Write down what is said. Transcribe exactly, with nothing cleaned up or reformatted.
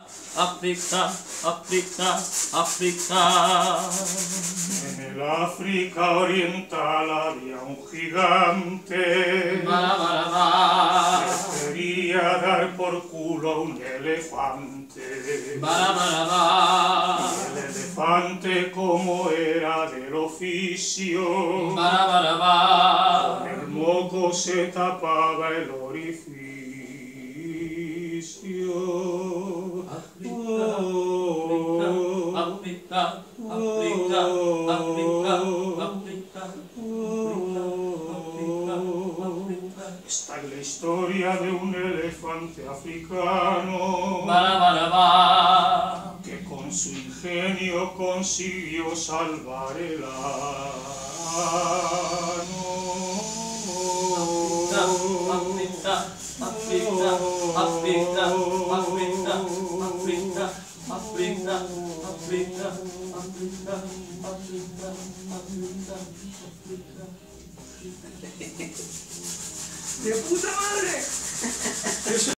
África, África, África. En el África oriental había un gigante Bara, bara, bara. que quería dar por culo a un elefante. Bara, bara, bara. El elefante, como era del oficio, Bara, bara, bara. con el moco se tapaba el orificio. África, África, África, África, África. Esta es la historia de un elefante africano Bara, bara, bara. que con su ingenio consiguió salvar el ano. África, África, África, África, África, África, África, África, África, África, África. ¡De puta madre!